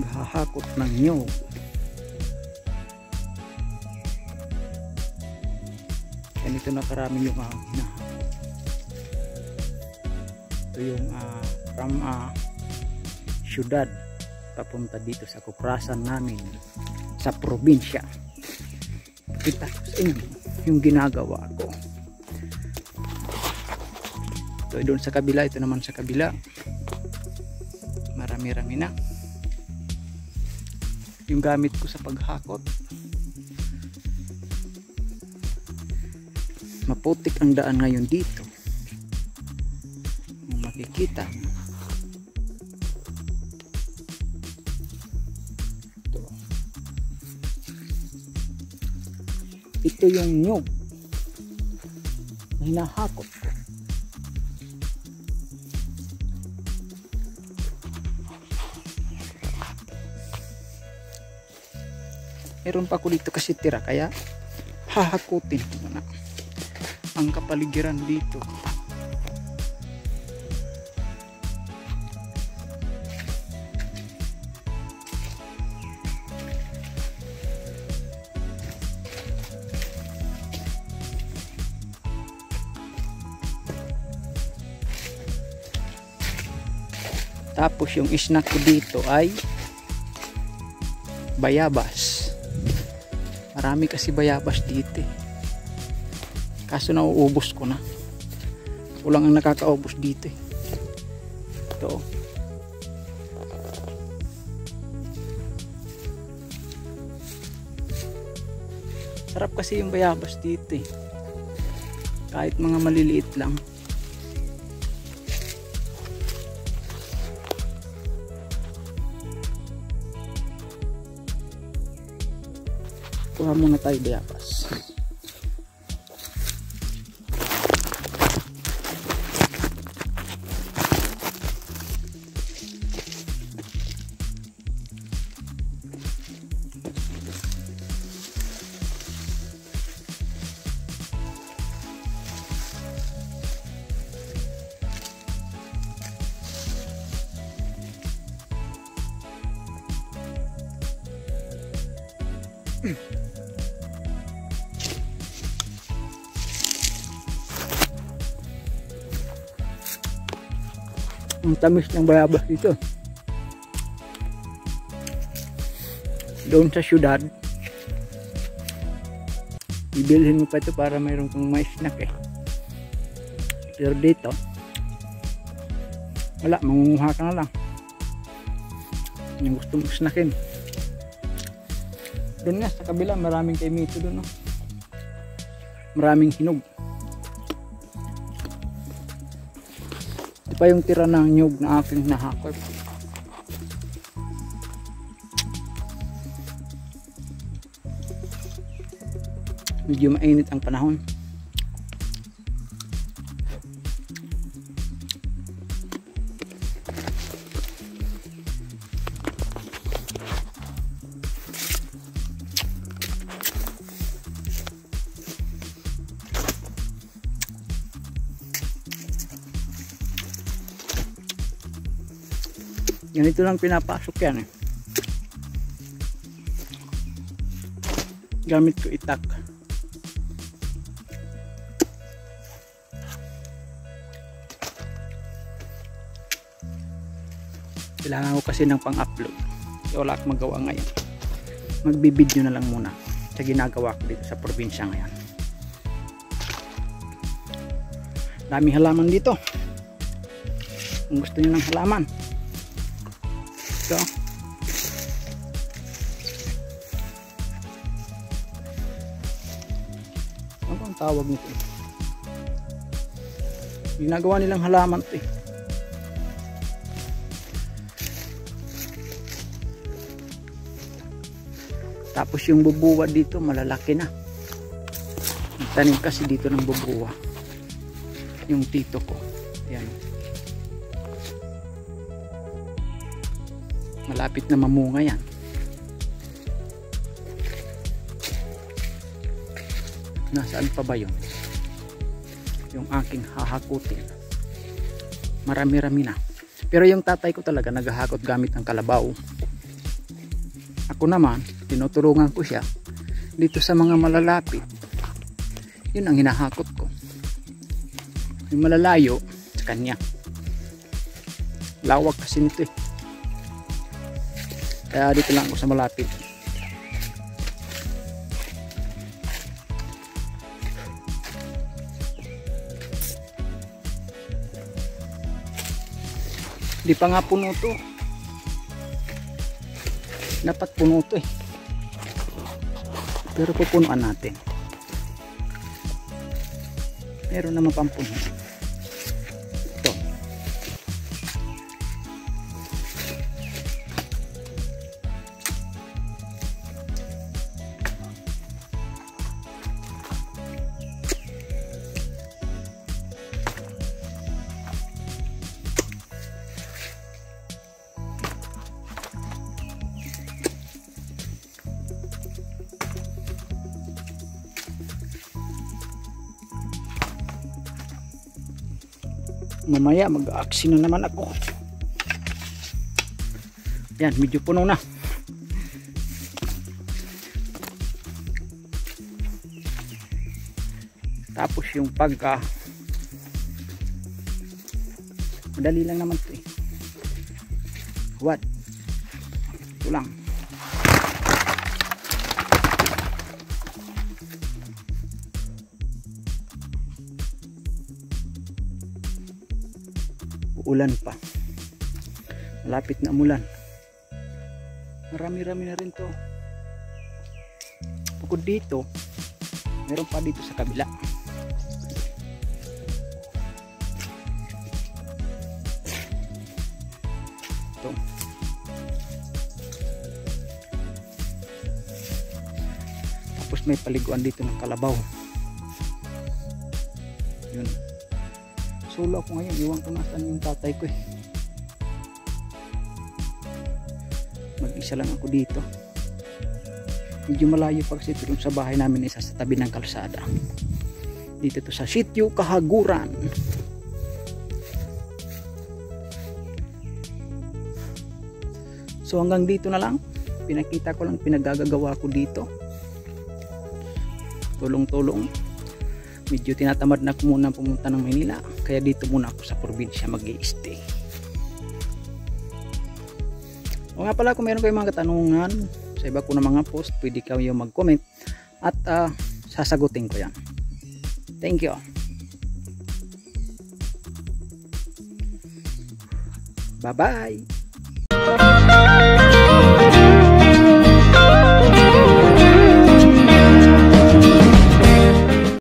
Naghahakot ng nyog. Ganito na karami yung hinahakot. Ito yung from syudad papunta dito sa kuprasan namin sa probinsya. Kita ko sa inyo yung ginagawa ko. Ito doon sa kabila, ito naman sa kabila. Marami-rami na yung gamit ko sa paghakot. Maputik ang daan ngayon dito. Kung makikita ito yung nyog na hinahakot ko. Meron pa ko dito kasi tira, kaya hahakutin ko muna ang kapaligiran dito. Tapos yung snack ko dito ay bayabas. Marami kasi bayabas dito eh. Kaso nauubos ko na. Kulang ang nakakaubos dito eh. Ito. Sarap kasi yung bayabas dito eh. Kahit mga maliliit lang. Kuha muna tayo bayabas. Ang tamis ng bayabas dito. Doon sa syudad, bibilhin mo pa ito para mayroon kang may snack eh. Pero dito, wala, mangunguha ka na lang yung gusto mong snackin. Doon nga sa kabila, maraming kaimito doon, no? Maraming hinog. Ito pa yung tira ng nyug na aking nahakot. Medyo mainit ang panahon. Ganito lang pinapasok yan eh. Gamit ko itak. Kailangan ko kasi ng pang-upload. So wala akong magawa ngayon. Magbibideo na lang muna sa ginagawa ko dito sa probinsya ngayon. Daming halaman dito. Kung gusto niyo ng halaman, ito. Ano ang tawag nito? Ginagawa nilang halaman ito eh. Tapos yung bubuwa dito malalaki na. Tanim kasi dito ng bubuwa yung tito ko. Yan. Malapit na mamunga yan. Nasaan pa ba yun? Yung aking hahakutin. Marami-rami na. Pero yung tatay ko talaga naghahakot gamit ng kalabaw. Ako naman, tinutulungan ko siya dito sa mga malalapit. Yun ang hinahakot ko. Yung malalayo sa kanya. Lawak kasi nito eh. Kaya dito lang ako sa malapit. Di pa nga puno to. Dapat puno to eh. Pero pupunuan natin. Meron naman pang puno. Ito. Mamaya mag-action na naman ako. Yan, medyo puno na. Tapos yung madali lang naman ito eh. What? Ito lang. Ulan pa, malapit na umulan. Marami-rami na rin to. Bukod dito, meron pa dito sa kabila. Ito. Tapos may paliguan dito ng kalabaw. Yun. Solo ako ngayon, iwan ko nasaan yung tatay ko eh. Mag-isa lang ako dito. Medyo malayo pa kasi ito sa bahay namin, isa sa tabi ng kalsada. Dito to sa Sitio Kahaguran. So hanggang dito na lang. Pinakita ko lang pinagagagawa ko dito. Tulong-tulong. Medyo tinatamad na ako muna pumunta ng Manila, kaya dito muna ako sa probinsya mag-i-stay. O nga pala, kung meron kayong mga katanungan sa iba ko na mga post, pwede kayo mag-comment at sasagutin ko yan. Thank you. Bye bye.